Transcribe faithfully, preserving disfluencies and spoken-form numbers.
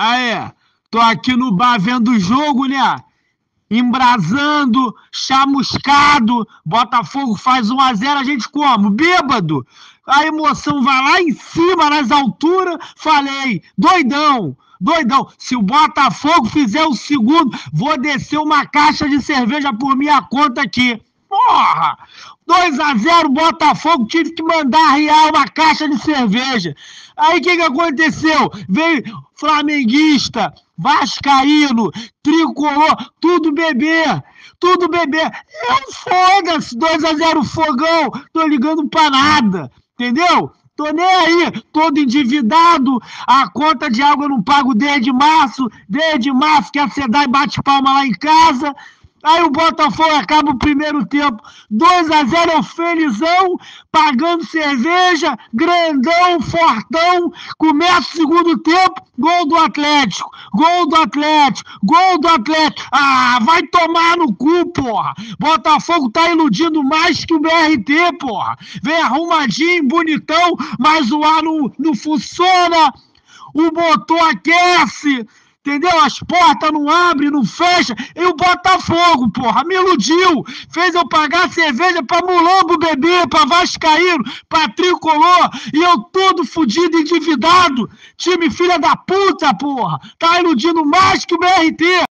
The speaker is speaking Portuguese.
Aí, tô aqui no bar vendo o jogo, né? Embrasando, chamuscado, Botafogo faz um a zero, a gente como? Bêbado. A emoção vai lá em cima, nas alturas, falei, doidão, doidão. Se o Botafogo fizer o segundo, vou descer uma caixa de cerveja por minha conta aqui. Porra! dois a zero Botafogo, tive que mandar arriar uma caixa de cerveja. Aí o que, que aconteceu? Veio flamenguista, vascaíno, tricolor, tudo bebê, tudo bebê. Eu foda-se, dois a zero Fogão, tô ligando pra nada, entendeu? Tô nem aí, todo endividado, a conta de água eu não pago desde março, desde março que a SEDAI bate palma lá em casa. Aí o Botafogo acaba o primeiro tempo, dois a zero, eu felizão, pagando cerveja, grandão, fortão, começa o segundo tempo, gol do Atlético, gol do Atlético, gol do Atlético. Ah, vai tomar no cu, porra. Botafogo tá iludindo mais que o B R T, porra. Vem arrumadinho, bonitão, mas o ar não, não funciona, o motor aquece. Entendeu? As portas não abrem, não fecham. E o Botafogo, porra, me iludiu. Fez eu pagar cerveja pra mulambo beber, pra vascaíno, pra tricolor. E eu todo fudido, endividado. Time filha da puta, porra. Tá iludindo mais que o B R T.